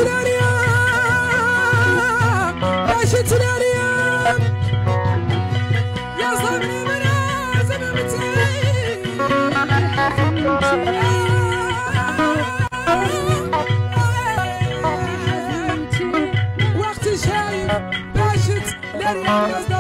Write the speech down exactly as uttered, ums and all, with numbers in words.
الأريام عاشت الأريام يا صبري من زممتي وقت شايف عاشت الأريام